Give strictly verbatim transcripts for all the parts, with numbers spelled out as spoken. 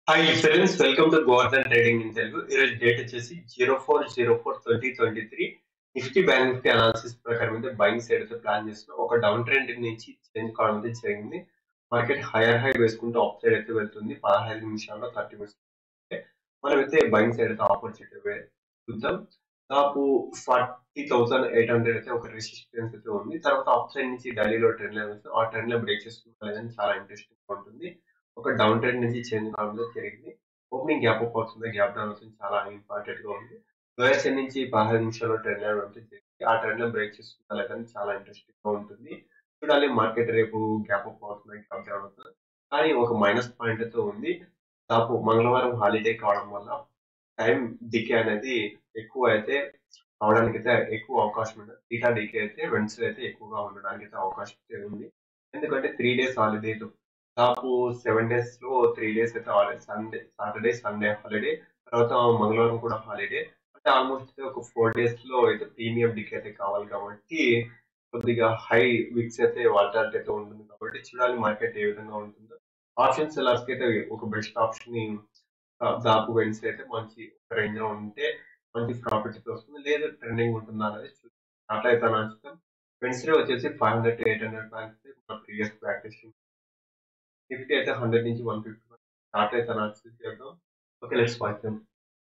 Hi friends, welcome to Govardhan Trading in Telugu. ఈరోజు date వచ్చేసి zero four zero four twenty twenty three Nifty bank Nifty analysis ప్రకారం అయితే buying side అయితే plan చేస్తున్నాం. ఒక down trend నుంచి change కావడం అయితే జరిగింది. మార్కెట్ హైయర్ హై వేసుకుంటూ అప్ సైడ్ అయితే వెళ్తుంది. పదహైదు నిమిషాల్లో థర్టీ మినిట్స్ మనమైతే బయింగ్ సైడ్ అయితే ఆపర్చునిటీ చూద్దాం. దాదాపు ఫార్టీ థౌసండ్ ఎయిట్ హండ్రెడ్ అయితే ఒక రెసిస్టెన్స్ అయితే ఉంది. తర్వాత అప్ సైడ్ నుంచి ఢిల్లీలో ట్రెండ్ లైన్ ఆ ట్రెండ్ లో బ్రేక్ చేసుకుంటా లేదని చాలా ఇంట్రెస్టింగ్ ఉంటుంది. ఒక డౌన్ ట్రెండ్ నుంచి చేంజ్ కావడంలో జరిగింది. ఓపెనింగ్ గ్యాప్ అప్ అవుతుంది. గ్యాప్ డౌన్ అవుతుంది. చాలా ఇంపార్టెంట్ గా ఉంది. లోయర్ సైడ్ నుంచి పదహైదు నిమిషాల్లో ట్రెండ్ లైన్ అయితే జరిగింది. ఆ ట్రెండ్ లో బ్రేక్ చేసుకుంటా లేదని చాలా ఇంట్రెస్టింగ్ గా ఉంటుంది. చూడాలి మార్కెట్ రేపు గ్యాప్ అప్ అవుతుంది, గ్యాప్ డౌన్ అవుతుంది. కానీ ఒక మైనస్ పాయింట్ అయితే ఉంది. దాదాపు మంగళవారం హాలిడే కావడం వల్ల టైం డికే అనేది ఎక్కువ అయితే అవడానికి అయితే ఎక్కువ అవకాశం ఉంది. థీటా డికే అయితే వెన్స్డే అయితే ఎక్కువగా ఉండడానికి అయితే అవకాశం అయితే ఉంది. ఎందుకంటే త్రీ డేస్ హాలిడే దాదాపు సెవెన్ డేస్ లో త్రీ డేస్ అయితే holiday. Sunday Saturday Sunday holiday, తర్వాత మంగళవారం కూడా హాలిడే. అంటే ఆల్మోస్ట్ ఒక ఫోర్ డేస్ లో అయితే ప్రీమియం డికే అయితే కావాలి కాబట్టి కొద్దిగా హై విక్స్ అయితే వాలటాలిటీ అయితే ఉంటుంది కాబట్టి చూడాలి మార్కెట్ ఏ విధంగా ఉంటుందో. ఆప్షన్ సెల్లర్స్ కి అయితే ఒక బెస్ట్ ఆప్షన్ దాపు వెన్స్ అయితే మంచి రేంజ్ లో ఉంటే మంచి ప్రాఫిట్ అయితే వస్తుంది. లేదు ట్రెండింగ్ ఉంటుందా అనేది చూద్దాం. అట్లా అయితే నచ్చుతాం. వెన్స్డే వచ్చేసి five hundred to eight hundred points మన ప్రీవియస్ ప్రాక్టీస్. నిఫ్టీ అయితే హండ్రెడ్ నుంచి వన్ ఫిఫ్టీ స్టార్ట్ అయితే అనాలిసిస్ చేద్దాం. Okay, let's watch them.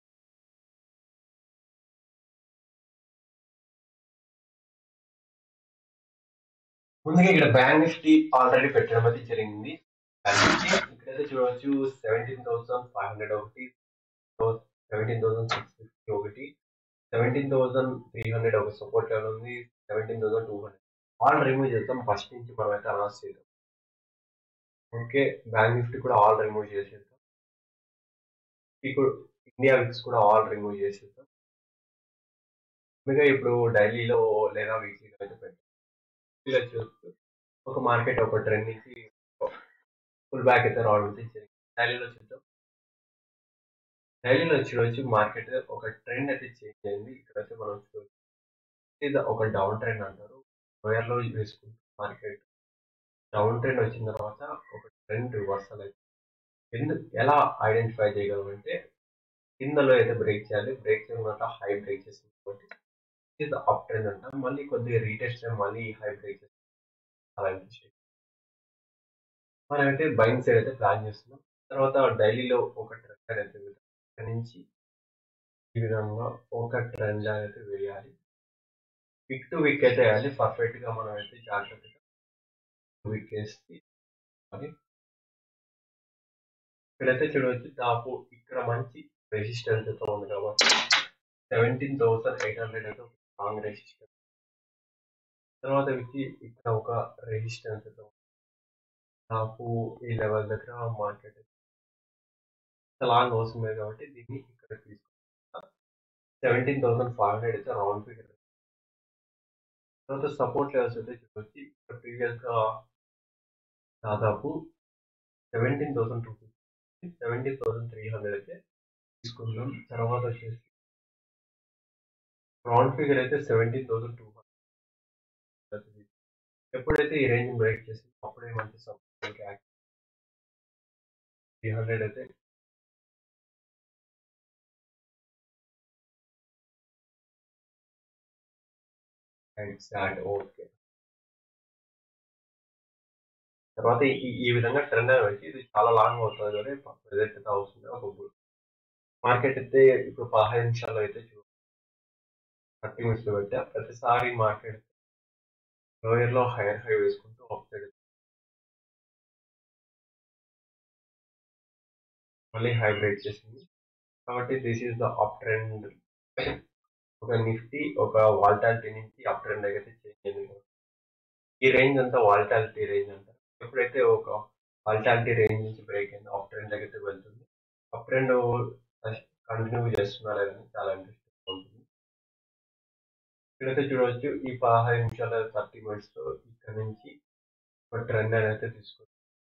ముందుగా ఇక్కడ బ్యాంక్ నిఫ్టీ ఆల్రెడీ పెట్టడం అయితే జరిగింది. బ్యాంక్ నిఫ్టీ ఇక్కడైతే చూడవచ్చు సెవెంటీన్ థౌసండ్ ఫైవ్ హండ్రెడ్ ఒకటి, సెవెంటీన్ థౌసండ్ సిక్స్ ఫిఫ్టీ ఒకటి, సెవెంటీన్ థౌసండ్ త్రీ హండ్రెడ్ ఒక సపోర్ట్ లెవెల్ ఉంది. Seventeen thousand two hundred all remove చేద్దాం. ఫస్ట్ నుంచి మనం అయితే అనౌన్స్ చేద్దాం. ఓకే, బ్యాంక్ నిఫ్టీ కూడా ఆల్ రిమూవ్ చేసేద్దాం. ఇప్పుడు ఇండియా విక్స్ కూడా ఆల్ రిమూవ్ చేసేద్దాం. ఇంకా ఇప్పుడు డైలీలో లేదా వీక్లీలో అయితే పెట్టాం. ఇలా చూస్తూ ఒక మార్కెట్ ఒక ట్రెండ్ నుంచి ఫుల్ బ్యాక్ అయితే రావడం జరిగింది. డైలీలో చూద్దాం. డైలీలో చూడవచ్చు మార్కెట్ ఒక ట్రెండ్ అయితే చేంజ్ అయింది. ఇక్కడైతే మనం చూడవచ్చు ఇది ఒక డౌన్ ట్రెండ్ అంటారు. లోయర్ లో వేసుకుంటూ మార్కెట్ డౌన్ ట్రెండ్ వచ్చిన తర్వాత ఒక ట్రెండ్ రివర్సల్ అయితే ఎందుకు ఎలా ఐడెంటిఫై చేయగలమంటే కిందలో అయితే బ్రేక్ చేయాలి. బ్రేక్ చేయడం వల్ల హై బ్రేక్ చేసింది కాబట్టి ఇది అప్ ట్రెండ్ అంటాం. మళ్ళీ కొద్దిగా రీటెస్ట్ మళ్ళీ హై బ్రేక్ చేస్తుంది. చాలా ఇంట్రెస్టింగ్. మనం అయితే బయింగ్ సైడ్ అయితే ప్లాన్ చేస్తున్నాం. తర్వాత డైలీలో ఒక ట్రెండ్ అయితే ఇక్కడ నుంచి ఈ విధంగా ఒక ట్రెండ్ అయితే వేయాలి. విక్ టు విక్ అయితే వేయాలి. పర్ఫెక్ట్ గా మనం అయితే జాగ్రత్తగా విక్ వేసి ఇక్కడైతే చూడవచ్చు. దాపు ఇక్కడ మంచి రెసిస్టెన్స్ అయితే ఉంది కాబట్టి సెవెంటీన్ థౌసండ్ ఎయిట్ హండ్రెడ్ అయితే ఒక స్ట్రాంగ్ రెసిస్టెన్స్. తర్వాత వచ్చి ఇక్కడ ఒక రెసిస్టెన్స్ అయితే దాపు ఈ లెవెల్ దగ్గర మార్కెట్ లాంగ్ వస్తుంది కాబట్టి దీన్ని ఇక్కడ తీసుకుంటాం. సెవెంటీన్ థౌసండ్ ఫైవ్ హండ్రెడ్ అయితే రౌండ్ ఫిగర్. తర్వాత సపోర్ట్ లెవెల్స్ అయితే చూడవచ్చు. ఇక్కడ ప్రీవియస్ గా దాదాపు seventeen thousand two fifty seventeen thousand three hundred అయితే తీసుకుందాం. తర్వాత వచ్చేసి రౌండ్ ఫిగర్ అయితే సెవెంటీన్ థౌసండ్ టూ హండ్రెడ్. ఎప్పుడైతే ఈ రేంజ్ బ్రేక్ చేసింది అప్పుడే మంచి సపోర్ట్ త్రీ హండ్రెడ్ అయితే ఓకే. తర్వాత ఈ ఈ విధంగా ట్రెండ్ అని వచ్చి ఇది చాలా లాంగ్ అవుతుంది కానీ ప్రెజెంట్ అయితే అవుతుంది. ఒక మార్కెట్ అయితే ఇప్పుడు పదహైదు నిమిషాల్లో అయితే చూ థర్టీ మినిట్స్ లో పెట్టా. ప్రతిసారి మార్కెట్ లోయర్ లో హైయర్ హై వేసుకుంటూ అప్ సైడ్ మళ్ళీ హై బ్రేక్ చేసింది కాబట్టి this is the up trend. ఒక నిఫ్టీ ఒక వాల్టాలిటీ నుంచి అప్ ట్రెండ్ అయితే చేంజ్ అయింది. ఈ రేంజ్ అంతా వాల్టాలిటీ రేంజ్ అంటారు. ఎప్పుడైతే ఒక వాల్టాలిటీ రేంజ్ నుంచి బ్రేక్ అయింది అప్ ట్రెండ్ అయితే వెళ్తుంది. అప్ ట్రెండ్ కంటిన్యూ చేస్తున్నారు అని చాలా ఇంట్రెస్టింగ్ ఉంటుంది. ఇక్కడైతే చూడవచ్చు ఈ పదహైదు నిమిషాల థర్టీ మినిట్స్ లో ఇక్కడ నుంచి ఒక ట్రెండ్ అయితే తీసుకుంటాం.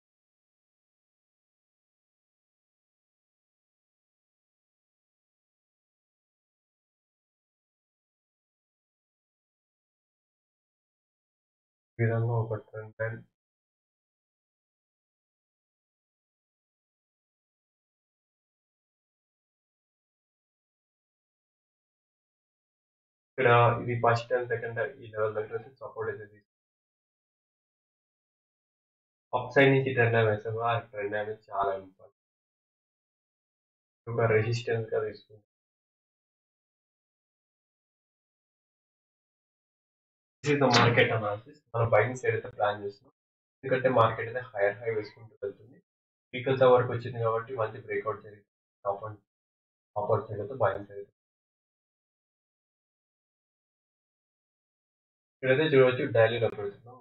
ఈ విధంగా ఒక ట్రెండ్ ఇక్కడ ఇది ఫస్ట్ అండ్ సెకండ్ ఈ లెవెల్ దగ్గర సపోర్ట్ అయితే తీసుకుంటాం. అప్ సైడ్ నుంచి ట్రెండ్ లైన్ వేసాము, ఆ ట్రెండ్ లైన్ చాలా ఇంపార్టెంట్. ఒక రెసిస్టెన్స్ గా తీసుకుంటాం. This is the market analysis. మనం బయింగ్ సైడ్ అయితే ప్లాన్ చేస్తున్నాం, ఎందుకంటే మార్కెట్ అయితే హైయర్ హై వేసుకుంటూ వెళ్తుంది. వీకల్ తో వరకు వచ్చింది కాబట్టి మంచి బ్రేక్అవుట్ జరిగింది. టాప్ అండ్ అప్పర్ సైడ్ అయితే బయింగ్ సైడ్. ఇక్కడైతే చూడవచ్చు డైలీలో పెడుతున్నాం.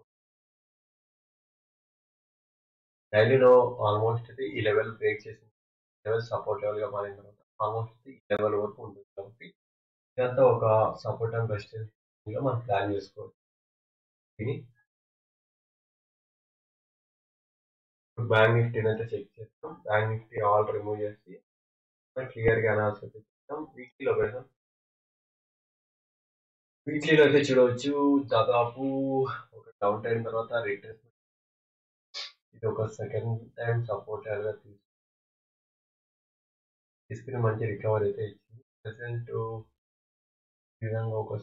డైలీలో ఆల్మోస్ట్ అయితే ఈ లెవెల్ బ్రేక్ చేసింది, లెవెల్ సపోర్ట్ లెవెల్ గా మారిన తర్వాత ఆల్మోస్ట్ ఈ లెవెల్ వరకు ఉంటుంది. కాబట్టి ఇదంతా ఒక సపోర్ట్ అండ్ రెసిస్టెన్స్ గా మనం ప్లాన్ చేసుకోవచ్చు. బ్యాంక్ నిఫ్టీని అయితే చెక్ చేస్తాం. బ్యాంక్ నిఫ్టీ ఆల్ రిమూవ్ చేసి క్లియర్ గా అనాలిసిస్ చేస్తాం. వీక్లీలో పెడతాం. వీక్లీలో అయితే చూడవచ్చు దాదాపు ఒక డౌన్ టైం తర్వాత రిటర్న్ ఇది ఒక సెకండ్ టైం సపోర్ట్ గా తీసుకుని మంచి రికవర్ అయితే ఇచ్చింది. ప్రెసెంట్ విధంగా ఒక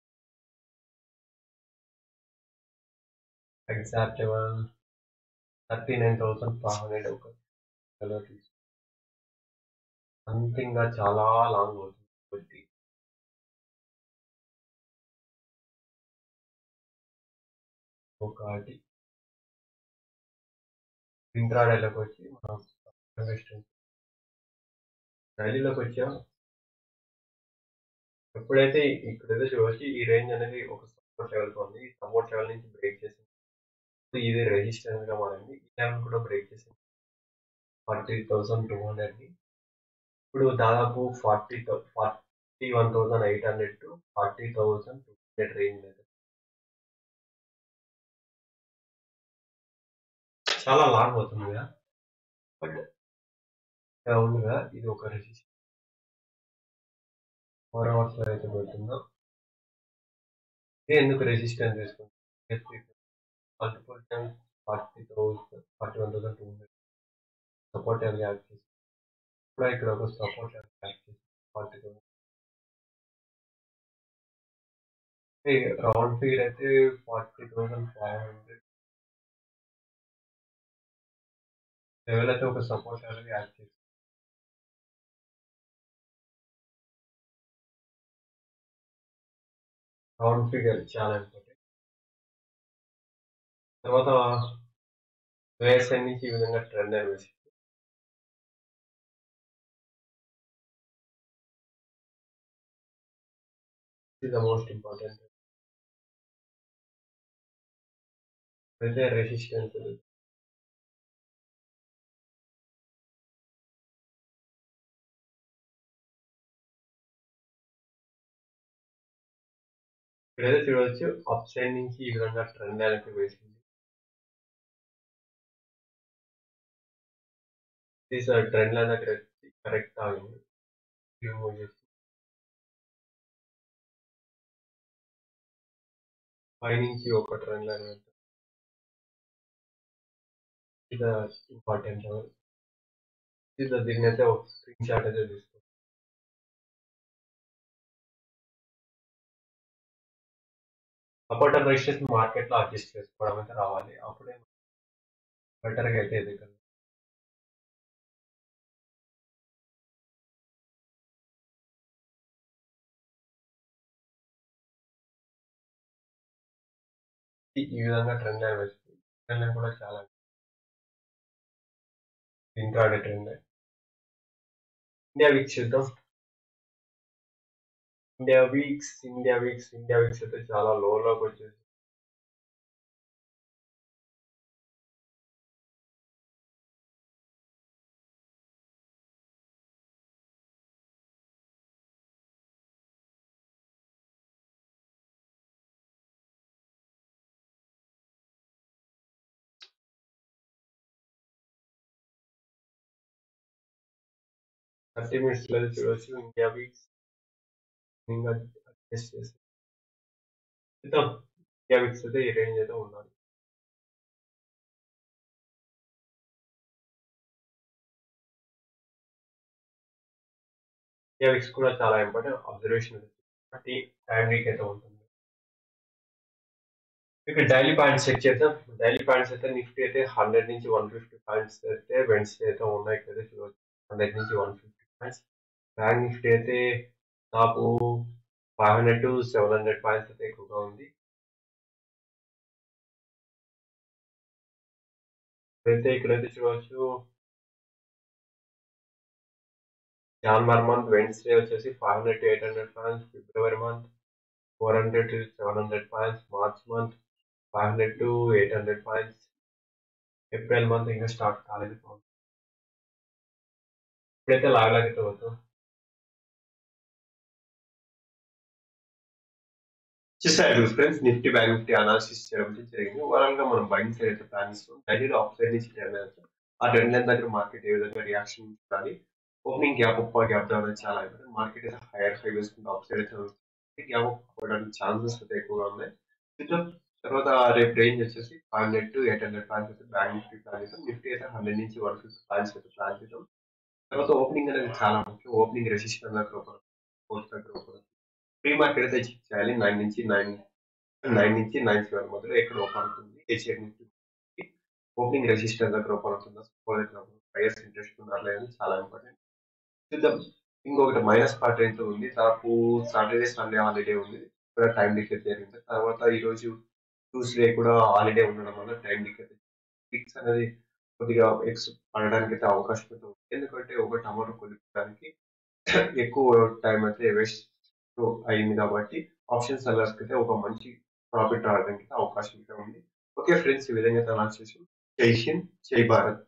exact level thirty nine thousand five hundred ఒక సంథింగ్ గా చాలా లాంగ్ అవుతుంది. ఒకటి ఇంట్రాడేలోకి వచ్చి మనం డైలీలోకి వచ్చాం. ఎప్పుడైతే ఇక్కడైతే చూడవచ్చు ఈ రేంజ్ అనేది ఒక సపోర్ట్ లెవెల్ ఉంది. ఈ సపోర్ట్ లెవెల్ నుంచి బ్రేక్ చేసింది, ఇది రెసిస్టెన్స్ గా మారింది. ఈ లెవెల్ కూడా బ్రేక్ చేసింది ఫార్టీ థౌసండ్ టూ హండ్రెడ్ ని. ఇప్పుడు దాదాపు forty forty one thousand eight hundred to forty thousand two hundred range అయితే చాలా లాంగ్ అవుతుంది కదా. బట్ అవునుగా ఇది ఒక రెసిస్టెన్స్ ఫోర్ అవర్స్ లో అయితే పెడుతుందో ఎందుకు రెసిస్టెన్స్ తీసుకుంటాం. Multiple times forty thousand forty one thousand two hundred support level add చేసి ఇప్పుడు ఇక్కడ ఒక సపోర్ట్ లెవెల్ యాడ్ చేసి ఫార్టీ థౌసండ్ రౌండ్ ఫిగర్ అయితే forty thousand five hundred level అయితే ఒక సపోర్ట్ లెవెల్ యాడ్ చేసి రౌండ్ ఫిగర్ చాలా ఇంపార్టెంట్. తర్వాత వేఎస్ఐ నుంచి ఈ విధంగా ట్రెండ్ వేసి ఇది ద మోస్ట్ ఇంపార్టెంట్. అయితే రెసిస్టెన్స్ ఇక్కడైతే చూడవచ్చు అప్ సైడ్ నుంచి ఈ విధంగా ట్రెండ్ అనేది వేసింది. ట్రెండ్ లైన్ దగ్గర కరెక్ట్ ఆగింది. రిమూవ్ చేసి పైనుంచి ఒక ట్రెండ్ లైన్ వెళ్తుంది. ఇది ఇంపార్టెంట్ లెవెల్. ఇది దీన్ని అయితే ఒక స్క్రీన్ షాట్ అయితే తీసుకోండి. సపోర్ట్ అండ్ రెసిస్టెన్స్ మార్కెట్ లో అడ్జస్ట్ చేసుకోవడం అయితే రావాలి, అప్పుడే బెటర్ గా అయితే ఎదగలదు. ఈ విధంగా ట్రెండ్ లైన్ వేస్తుంది. ట్రెండ్ లైన్ కూడా చాలా intraday trend line. India VIX చూద్దాం. India VIX India VIX India VIX అయితే చాలా లోలోకి వచ్చేసి థర్టీ మినిట్స్ లో చూడవచ్చు. ఇండియా వీక్స్ ఇంకా అడ్జస్ట్ చేసి చూద్దాం. ఇండియా వీక్స్ అయితే ఈ రేంజ్ అయితే ఉండాలి. ఇండియా వీక్స్ కూడా చాలా important observation. Thirty time week అయితే ఉంటుంది. ఇక్కడ డైలీ పాయింట్స్ చెక్ చేద్దాం. డైలీ పాయింట్స్ అయితే నిఫ్టీ అయితే హండ్రెడ్ నుంచి వన్ ఫిఫ్టీ పాయింట్స్ అయితే వెన్స్డే అయితే ఉన్నాయి కదా చూడవచ్చు. హండ్రెడ్ నుంచి one fifty points. Bank Nifty అయితే నాకు five hundred to seven hundred points అయితే ఎక్కువగా ఉంది. అయితే ఇక్కడైతే చూడవచ్చు జనవరి మంత్ వెన్స్డే వచ్చేసి five hundred to eight hundred points, ఫిబ్రవరి month four hundred to seven hundred points, March month five hundred to eight hundred points, April month ఇంకా స్టార్ట్ కాలేదు. ఇప్పుడైతే లాగలాగితే అవుతాం. చూసారు friends, Nifty bank Nifty analysis చేయడం జరిగింది. ఓవరాల్ గా మనం బయింగ్ సైడ్ అయితే ప్లాన్ చేస్తాం. డైలీ ఆఫ్ సైడ్ నుంచి ట్రెండ్ లైన్స్, ఆ ట్రెండ్ లైన్ దగ్గర మార్కెట్ ఏ విధంగా రియాక్షన్ ఇవ్వాలి, opening gap up gap down అనేది చాలా ఇంపార్టెంట్. మార్కెట్ అయితే హైయర్ హై వేసుకుంటే ఆఫ్ సైడ్ అయితే గ్యాప్ అప్ అవ్వడానికి ఛాన్సెస్ అయితే ఎక్కువగా ఉన్నాయి. చూద్దాం. తర్వాత రేపు రేంజ్ వచ్చేసి five hundred to eight hundred points అయితే బ్యాంక్ నిఫ్టీ ప్లాన్ చేద్దాం. నిఫ్టీ అయితే హండ్రెడ్ నుంచి వన్ ఫిఫ్టీ పాయింట్స్ అయితే ప్లాన్ చేద్దాం. తర్వాత ఓపెనింగ్ అనేది చాలా ముఖ్యం. ఓపెనింగ్ రెసిస్టెన్స్ దగ్గర ఒక ఫోర్త్ దగ్గర ఒక ప్రీ మార్కెట్ అయితే చెక్ చేయాలి. నైన్ నుంచి నైన్ నైన్ నుంచి నైన్ సెవెన్ మధ్యలో ఎక్కడ ఓపెన్ అవుతుంది, ఏ షేర్ నుంచి ఓపెనింగ్ రెసిస్టెన్స్ దగ్గర ఓపెన్ అవుతుందా, సపోర్ట్ దగ్గర బయర్స్ ఇంట్రెస్ట్ ఉన్నారు లేదని చాలా ఇంపార్టెంట్. చూద్దాం. ఇంకొకటి మైనస్ పార్ట్ అయితే ఉంది. నాకు సాటర్డే సండే హాలిడే ఉంది, ఇక్కడ టైం డిక్లేర్ జరిగింది. తర్వాత ఈ రోజు ట్యూస్డే కూడా హాలిడే ఉండడం వల్ల టైం డిక్లేర్ ఫిక్స్ అనేది కొద్దిగా ఎక్స్ పడడానికి అయితే అవకాశం అయితే ఉంది. ఎందుకంటే ఒక టమాటో కొనుక్కోవడానికి ఎక్కువ టైం అయితే వేస్ట్ అయింది కాబట్టి ఆప్షన్ సెల్లర్స్ అయితే ఒక మంచి ప్రాఫిట్ రావడానికి అవకాశం అయితే ఉంది. ఓకే ఫ్రెండ్స్, ఈ విధంగా అయితే లాంచ్ చేసాం. జై హింద్, జై భారత్.